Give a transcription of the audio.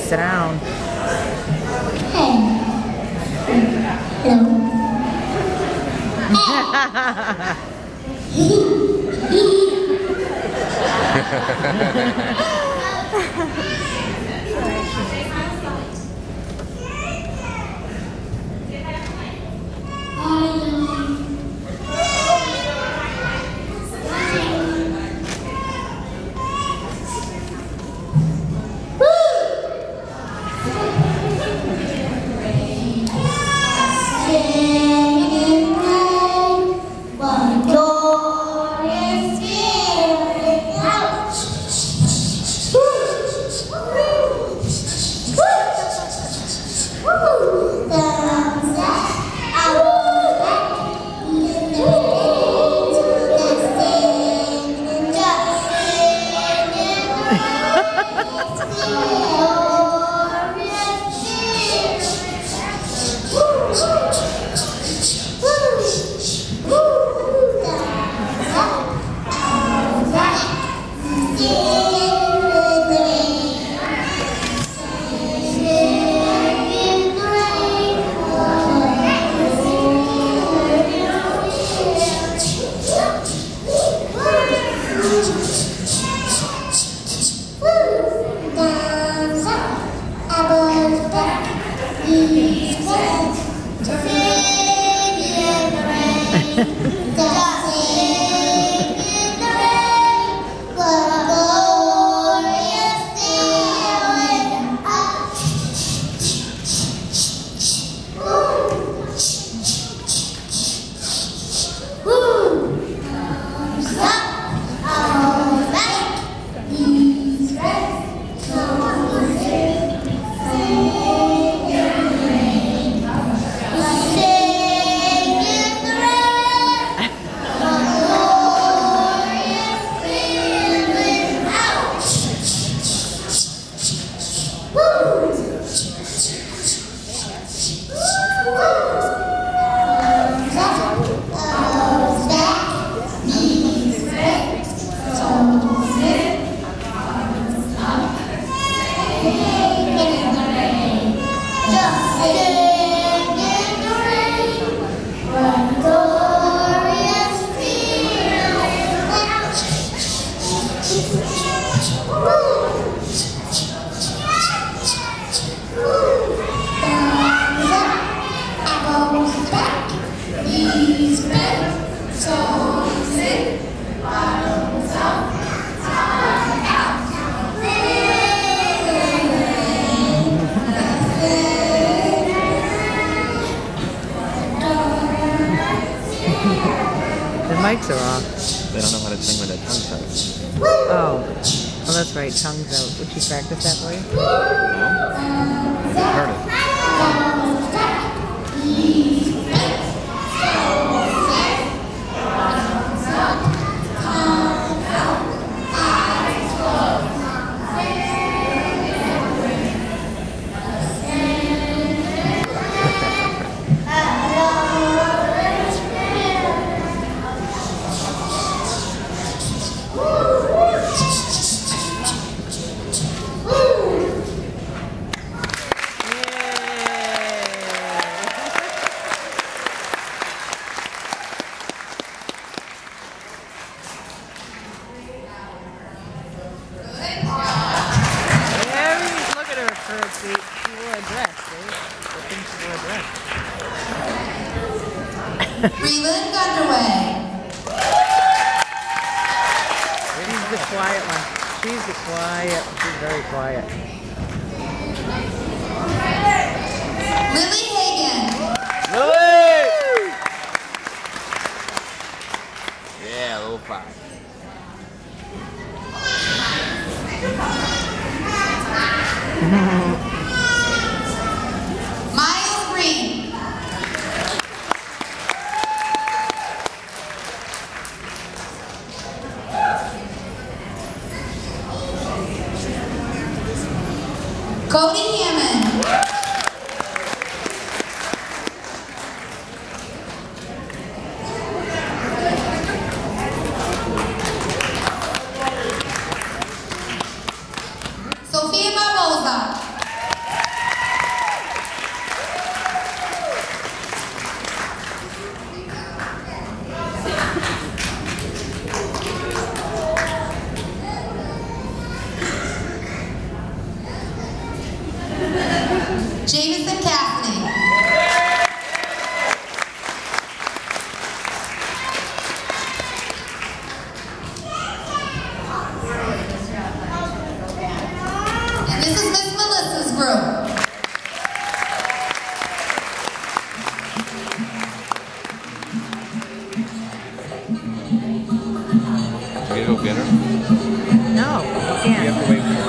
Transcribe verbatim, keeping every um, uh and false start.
sit down. Hey. Mics are off. They don't know how to sing with their tongues out. Oh. Well, that's right. Tongues out. Would you practice that for you? No. I heard it. She, she wore a dress, right? I think she wore a dress. Reland underway. She's the quiet one. She's the quiet. She's very quiet. Lily Hagan. Lily! Yeah, a little five. Miles Green. Cody Hammond. This is Miss Melissa's group. Are you go get her? No, you You can't. have to wait for